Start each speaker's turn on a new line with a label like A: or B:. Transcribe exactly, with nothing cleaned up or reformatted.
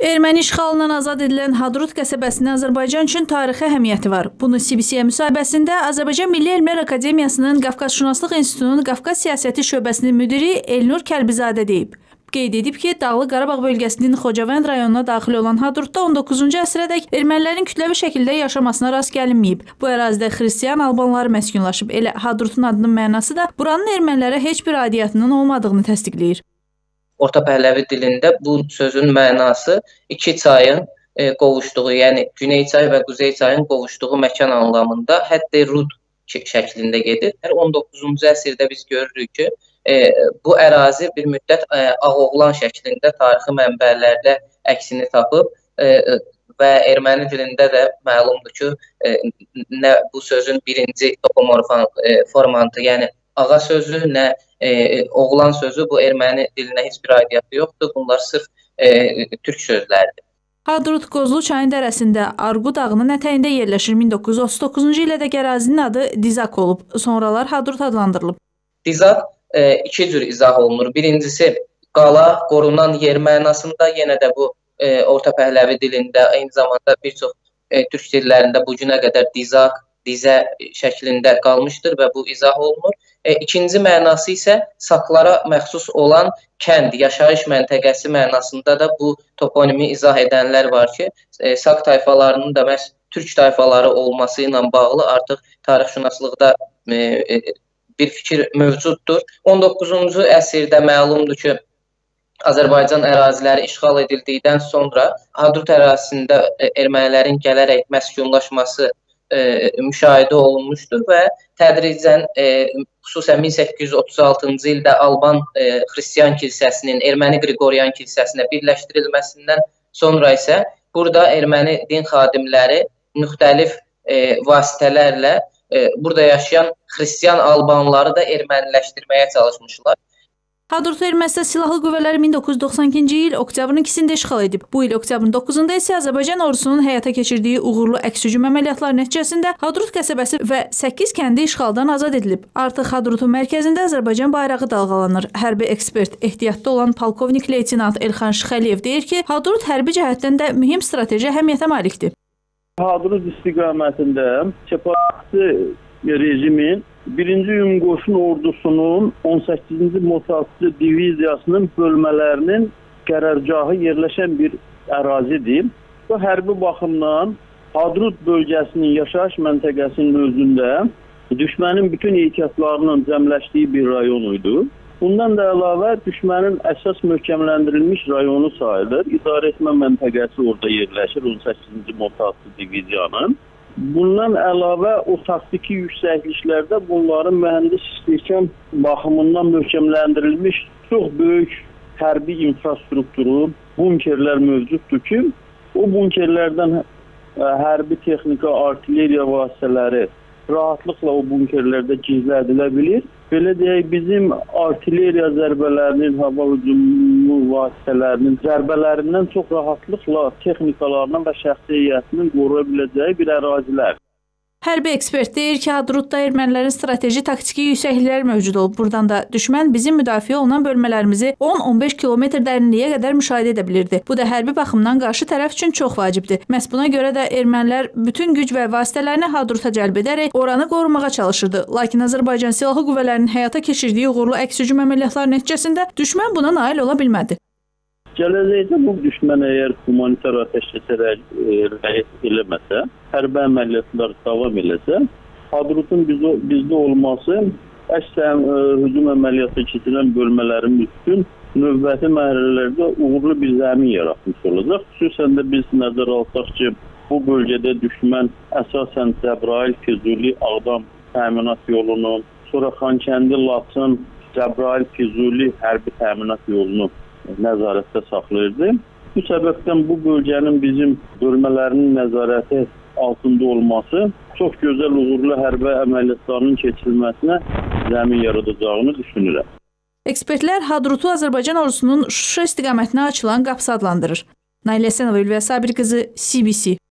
A: Erməni işğalından azad edilən Hadrut qəsəbəsinin Azərbaycan üçün tarixi əhəmiyyəti var. Bunu C B C-yə müsahibəsində Azərbaycan Milli Elmlər Akademiyasının Qafqazşünaslıq İnstitutunun Qafqaz Siyasəti şöbəsinin müdiri Elnur Kəlbizadə deyib. Qeyd edib ki, Dağlıq Qarabağ bölgəsinin Xocavənd rayonuna daxil olan Hadrutda on doqquzuncu əsrədək ermənilərin kütləvi şəkildə yaşamasına rast gəlinməyib. Bu ərazidə xristian albanları məskunlaşıb. Elə Hadrutun adının mənası da buranın ermənilərə heç bir aidiyyatının olmadığını təsdiqləyir.
B: Orta Pəhləvi dilində bu sözün mənası iki çayın e, qovuşduğu, yəni Güney çay və Quzey çayın qovuşduğu məkan anlamında, hətta rud şəklində gedir. on doqquzuncu əsrdə biz görürük ki, e, bu ərazi bir müddət e, Ağoğlan şəklində tarixi mənbələrdə əksini tapıb e, və erməni dilində də məlumdur ki, e, nə bu sözün birinci topomorfan e, formatı, yəni ağa sözü, nə e, oğlan sözü, bu erməni dilinə heç bir aidiyyatı yoxdur. Bunlar sırf e, türk sözləridir.
A: Hadrut Qozlu çayın dərəsində Arqu dağının ətəyində yerləşir. min doqquz yüz otuz doqquzuncu ildə ərazinin adı Dizak olub. Sonralar Hadrut adlandırılıb.
B: Dizak e, iki cür izah olunur. Birincisi qala, qorunan yer mənasında, yenə də bu e, Orta Pəhləvi dilində, eyni zamanda bir çox e, türk dillərində bu günə qədər Dizak, dizə şəklində qalmışdır və bu izah olunur. E, ikinci mənası isə saklara məxsus olan kənd, yaşayış məntəqəsi mənasında da bu toponimi izah edənlər var ki, e, sak tayfalarının da məhz türk tayfaları olması ilə bağlı artıq tarixşünaslıqda e, e, bir fikir mövcuddur. on doqquzuncu əsrdə məlumdur ki, Azərbaycan əraziləri işğal edildikdən sonra Hadrut ərazisində e, ermənilərin gələrək məskunlaşması E, müşahidə olunmuşdur və tədricən e, xüsusən min səkkiz yüz otuz altıncı ildə Alban e, Xristian kilsəsinin Erməni Qriqoryan kilsəsinə birləşdirilməsindən sonra isə burada erməni din xadimləri müxtəlif e, vasitələrlə e, burada yaşayan Xristian Albanları da erməniləşdirməyə çalışmışlar.
A: Hadrut Ermənistan Silahlı Qüvvələri min doqquz yüz doxsan ikinci il oktyabrın ikisində işğal edib. Bu il oktyabrın doqquzunda isə Azərbaycan ordusunun həyata keçirdiyi uğurlu əks-hücum əməliyyatları nəticəsində Hadrut qəsəbəsi və səkkiz kəndi işğaldan azad edilib. Artıq Hadrutun mərkəzində Azərbaycan bayrağı dalğalanır. Hərbi ekspert, ehtiyatda olan polkovnik leytenant Elxan Şıxəliyev deyir ki, Hadrut hərbi cəhətdən də mühüm strateji əhəmiyyətə malikdir.
C: Hadrut istiqamətində separatçı rejimin birinci Ümumqoşun ordusunun on səkkizinci Motorçu diviziyasının bölmələrinin qərargahı yerləşən bir ərazidir. Bu hərbi baxımdan Hadrut bölgəsinin yaşayış məntəqəsinin özündə düşmənin bütün ehtiyatlarının cəmləşdiyi bir rayon idi. Bundan da əlavə düşmənin əsas möhkəmləndirilmiş rayonu sayılır. İdarəetmə məntəqəsi orada yerləşir, on səkkizinci Motorçu diviziyanın. Bundan əlavə o taktiki yüksəkliklərdə bunların mühəndis istehkam baxımından möhkəmləndirilmiş çox böyük hərbi infrastrukturu, bunkerlər mövcuddur ki, o bunkerlərdən hərbi texnika, artilleriya vasitələri rahatlıqla o bunkerlərdə gizlədilə bilir. Belə deyək, bizim artilleriya zərbələrinin, hava hücumu vasitələrinin zərbələrindən çox rahatlıqla texnikalarından və şəxsi heyətinin qoruna biləcəyi bir ərazilər.
A: Hərbi ekspert deyir ki, Hadrutda ermənilərin strateji taktiki yüksəklikləri mövcud olub. Buradan da düşmən bizim müdafiə olunan bölmələrimizi on on beş kilometr dərinliyə qədər müşahidə edə bilirdi. Bu da hərbi baxımdan qarşı tərəf üçün çox vacibdir. Məhz buna görə də ermənilər bütün güc və vasitələrini Hadruta cəlb edərək oranı qorumağa çalışırdı. Lakin Azərbaycan Silahlı Qüvvələrinin həyata keçirdiyi uğurlu əks-hücum əməliyyatları nəticəsində düşmən buna nail ola bilmədi.
C: Gələcəkdə bu düşmən əgər humanitar atəşkəsə rəayət eləməsə, hərbi əməliyyatlar davam eləsə, Hadrutun bizdə olması əksər hücum əməliyyatı keçirilən bölmələrimiz üçün növbəti mərhələlərdə uğurlu bir zəmin yaratmış olacaq. Xüsusən də biz nəzərə alsaq ki, bu bölgədə düşmən əsasən Cəbrayıl, Füzuli, Ağdam təminat yolunu, sonra Xankəndi, Laçın, Cəbrayıl, Füzuli hərbi təminat yolunu nəzarətdə saxlayırdı. Bu səbəbdən bu bölgənin bizim bölmələrinin nəzarəti altında olması çox gözəl uğurlu hərbi əməliyyatlarının keçirilməsinə zəmin yaradacağını düşünürəm.
A: Ekspertlər Hadrutu Azərbaycan ordusunun Şuşa istiqamətinə açılan qapısı adlandırır. Nailə Sənovə, Ülviyə Sabir qızı, C B C.